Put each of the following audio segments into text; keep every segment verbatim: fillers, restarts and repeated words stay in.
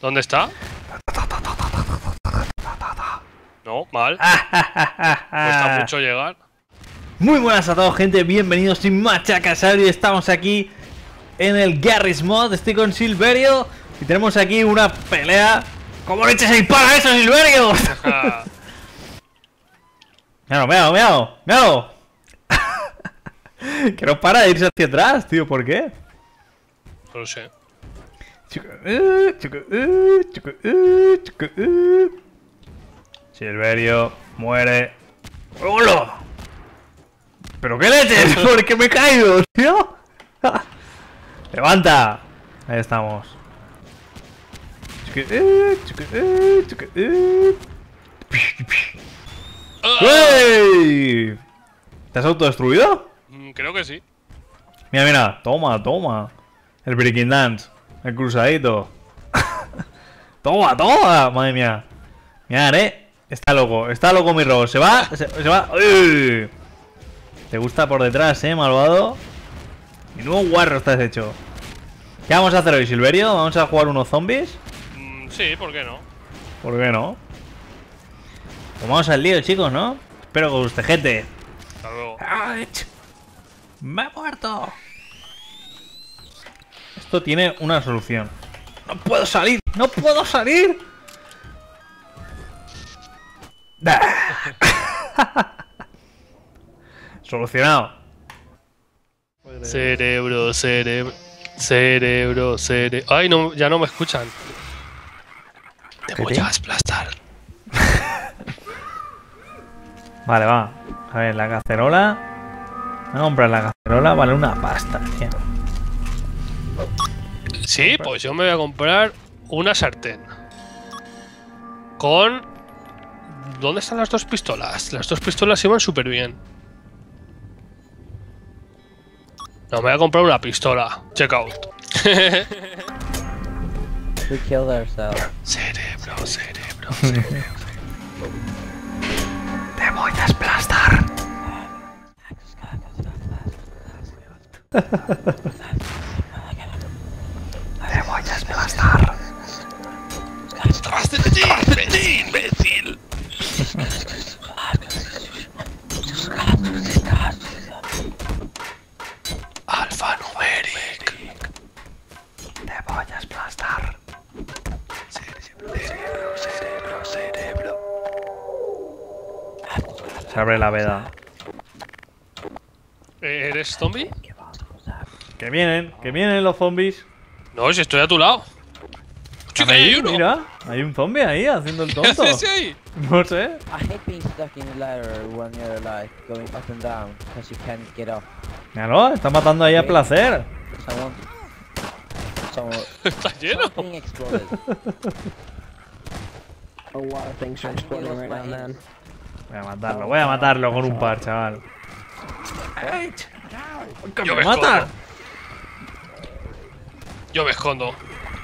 ¿Dónde está? No, mal. Cuesta mucho llegar. Muy buenas a todos, gente. Bienvenidos sin Machacasaurio. Estamos aquí en el Garry's Mod. Estoy con Silverio y tenemos aquí una pelea. ¿Cómo le echas el para eso, Silverio? Míralo, míralo, míralo, míralo. Que no para de irse hacia atrás, tío. ¿Por qué? No lo sé. Silverio muere. ¡Hola! ¿Pero qué leches? ¿Por qué me he caído, tío? ¡Levanta! Ahí estamos. ¡Hey! ¿Te has autodestruido? Mm, creo que sí. Mira, mira. Toma, toma. El breaking dance. El cruzadito. Toma, toma. Madre mía. Mirad, eh. Está loco. Está loco mi robot. Se va. Se, se va. ¡Uy! Te gusta por detrás, eh, malvado. Y nuevo guarro estás hecho. ¿Qué vamos a hacer hoy, Silverio? ¿Vamos a jugar unos zombies? Mm, sí, ¿por qué no? ¿Por qué no? Pues vamos al lío, chicos, ¿no? Espero que os guste, gente. Hasta luego. ¡Me he muerto! Esto tiene una solución. ¡No puedo salir! ¡No puedo salir! Solucionado. Cerebro, cerebro, cerebro, cerebro. Ay, no, ya no me escuchan. Te voy a aplastar. Vale, va. A ver, la cacerola. Voy a comprar la cacerola, vale una pasta, tío. Sí, pues yo me voy a comprar una sartén. Con... ¿Dónde están las dos pistolas? Las dos pistolas iban súper bien. No, me voy a comprar una pistola. Check out. We killed ourselves. Cerebro, cerebro, cerebro. Te voy a aplastar. Te voy a aplastar. ¡Detrás de ti! ¡Vení, imbécil! Alfanumeric. Te voy a aplastar. Cerebro, cerebro, cerebro, cerebro. Se abre la veda. ¿Eres zombie? Que vienen, que vienen los zombies. No, si estoy a tu lado. Chica, hay uno. Mira, hay un zombie ahí haciendo el tonto. ¿Qué haces ahí? No sé. I hate being stuck in the ladder when you're like going up and down because you can't get up. Míralo, está matando ahí a placer. Someone, someone, Está lleno. something exploded. A lot of things are exploding right now, man. Voy a matarlo, voy a matarlo con un par, chaval. Yo me me mata! escondo. Yo me escondo.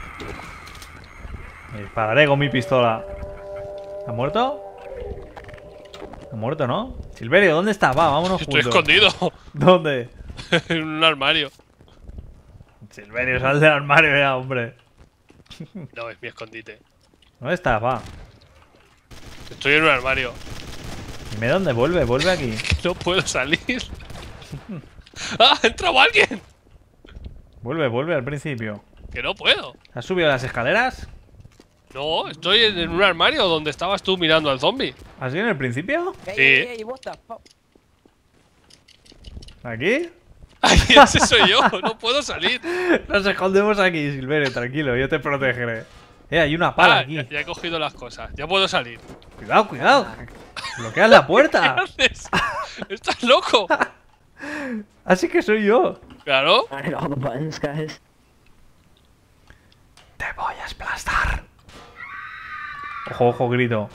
Me dispararé con mi pistola. ¿Ha muerto? ¿Ha muerto, no? Silverio, ¿dónde estás? Va, vámonos Estoy juntos. escondido. ¿Dónde? En un armario. Silverio, sal del armario ya, hombre. No, es mi escondite. ¿Dónde estás? Va. Estoy en un armario. Dime dónde, vuelve, vuelve aquí. No puedo salir. ¡Ah! ¡Ha entrado alguien! Vuelve, vuelve al principio. Que no puedo. ¿Has subido las escaleras? No, estoy en un armario donde estabas tú mirando al zombie. ¿Has ido en el principio? Hey, Sí. hey, hey, what the fuck? ¿Aquí? Ay, ese soy yo. No puedo salir. Nos escondemos aquí, Silverio, tranquilo, yo te protegeré. Eh, hay una pala Ah, aquí. ya, ya he cogido las cosas. Ya puedo salir. Cuidado, cuidado. Bloqueas la ¿Qué puerta. haces? ¿Estás loco? Así que soy yo. Claro. I hit all the buttons, guys. Te voy a aplastar. Ojo, ojo, grito.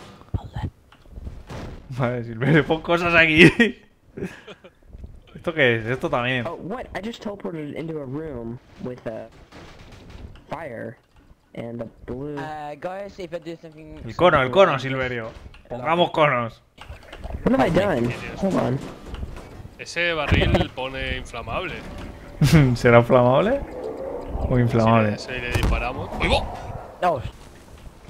Vale, Silverio, pon cosas aquí. ¿Esto qué es? Esto también. Oh, what? I just teleported into a room with a fire and a blue. Uh, guys, if I do something. El cono, el cono, Silverio. Pongamos conos. What have I done? Hold on. Ese barril pone inflamable. ¿Será inflamable? O inflamable. Si le, si le disparamos. ¡Uy, bo! No.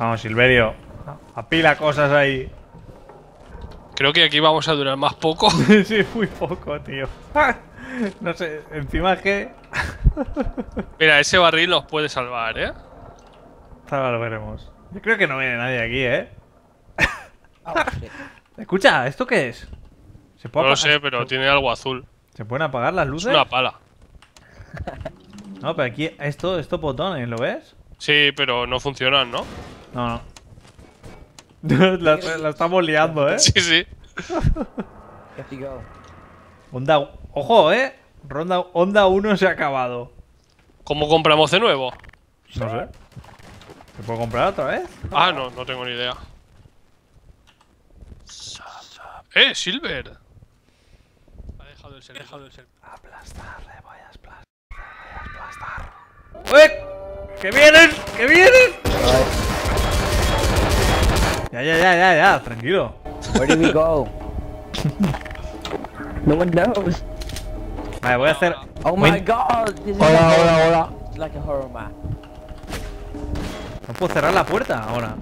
Vamos, Silverio. Apila cosas ahí. Creo que aquí vamos a durar más poco. Sí, muy poco, tío. No sé, encima que... Mira, ese barril nos puede salvar, ¿eh? Ahora lo veremos. Yo creo que no viene nadie aquí, ¿eh? Oh, shit. Escucha, ¿esto qué es? ¿Se No puede lo apagar- sé, pero tiene algo azul. ¿Se pueden apagar las Es luces? una pala. No, pero aquí esto, estos botones, ¿lo ves? Sí, pero no funcionan, ¿no? No, no. la, la estamos liando, ¿eh? Sí, sí. Have to go. Onda, ojo, ¿eh? Ronda, Onda uno se ha acabado. ¿Cómo compramos de nuevo? No sé. ¿Se puede comprar otra vez? Ah, no, no tengo ni idea. ¡Eh, Silver! Ha dejado el ser, ha dejado el ser. Aplastar, le voy a aplastar, le voy a aplastar. ¡Uy! ¡Que vienen! ¡Que vienen! Ya, ya, ya, ya, ya, tranquilo. Where did we go? No one knows. Vale, voy a hacer... Oh Voy- my god! This is Hola, like hola, horror- hola. It's like a horror map. No puedo cerrar la puerta ahora.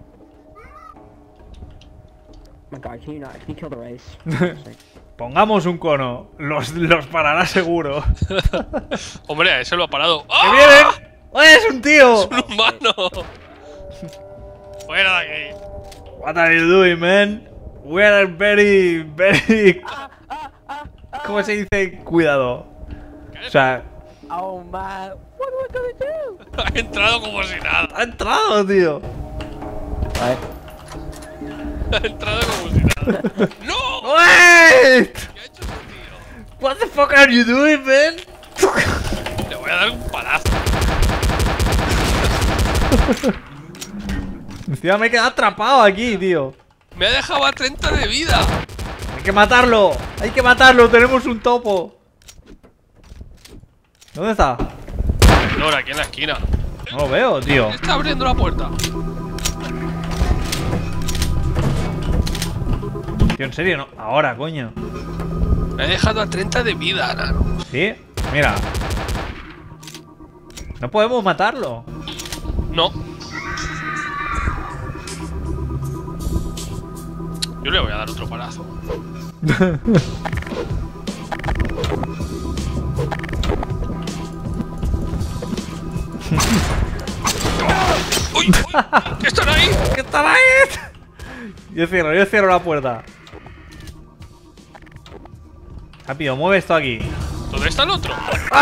Oh my god, can you not? Can you kill the race? Pongamos un cono. Los, los parará seguro. Hombre, a ese lo ha parado. ¡Que ¡Ah! vienen! ¡Oye, es un tío! ¡Un humano! ¡Fuera de aquí! What are you doing, man? We are very, very... ¿Cómo se dice? Cuidado. O sea, Oh man, what am I gonna do? Ha entrado como si nada. ha entrado, tío. Right. Ha entrado como si nada. ¡No! Wait! ¿Qué ha hecho ese tío? What the fuck are you doing, man? Le voy a dar un palazo. Encima me he quedado atrapado aquí, tío. Me ha dejado a treinta de vida. Hay que matarlo. Hay que matarlo. Tenemos un topo. ¿Dónde está? Ahora, aquí en la esquina. No lo veo, tío. Está abriendo la puerta. Tío, en serio, no. Ahora, coño. Me ha dejado a treinta de vida, nano. ¿Sí? Mira. No podemos matarlo. No. Yo le voy a dar otro palazo. ¡Uy! uy, ¿Qué están ahí? ¿Qué tal ahí? Yo cierro, yo cierro la puerta. Rápido, mueve esto aquí. ¿Dónde está el otro?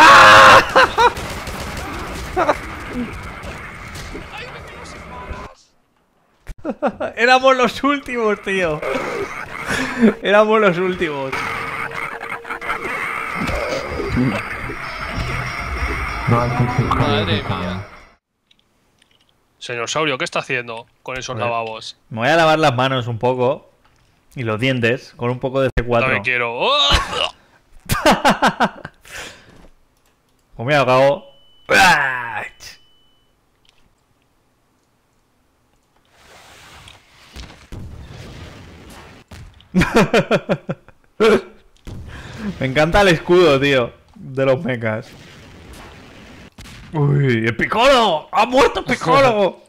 Éramos los últimos, tío. Éramos los últimos. Madre mía. Señor Saurio, ¿qué está haciendo con esos Joder. lavabos? Me voy a lavar las manos un poco. Y los dientes con un poco de C cuatro. No me quiero. ¡Oh! O me he ahogado. Me encanta el escudo, tío, de los mechas. Uy, el Piccolo. ¡Ha muerto Piccolo!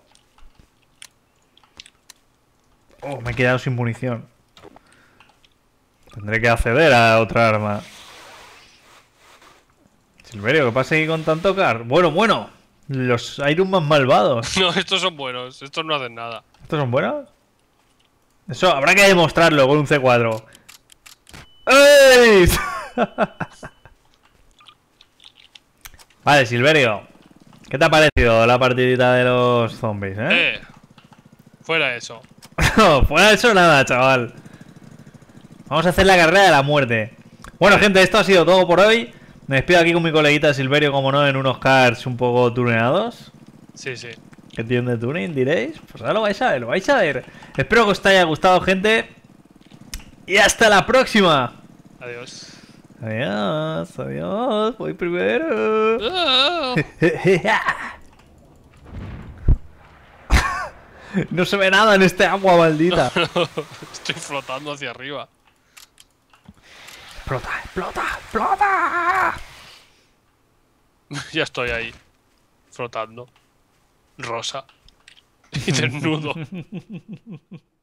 Oh, me he quedado sin munición. Tendré que acceder a otra arma. Silverio, ¿qué pasa aquí con tanto car? Bueno, bueno. Los Iron Man malvados. No, estos son buenos. Estos no hacen nada. ¿Estos son buenos? Eso habrá que demostrarlo con un C cuatro. ¡Ey! Vale, Silverio. ¿Qué te ha parecido la partidita de los zombies, eh? Eh. Fuera eso. No, fuera de eso nada, chaval. Vamos a hacer la carrera de la muerte. Bueno, gente, esto ha sido todo por hoy. Me despido aquí con mi coleguita Silverio, como no, en unos cars un poco tuneados. Sí, sí. ¿Qué tiene de tuning, diréis? Pues ahora lo vais a ver, lo vais a ver. Espero que os haya gustado, gente. Y hasta la próxima. Adiós. Adiós, adiós. Voy primero. Ah. No se ve nada en este agua maldita. Estoy flotando hacia arriba. Explota, explota, explota. Ya estoy ahí. Flotando. Rosa. Y desnudo.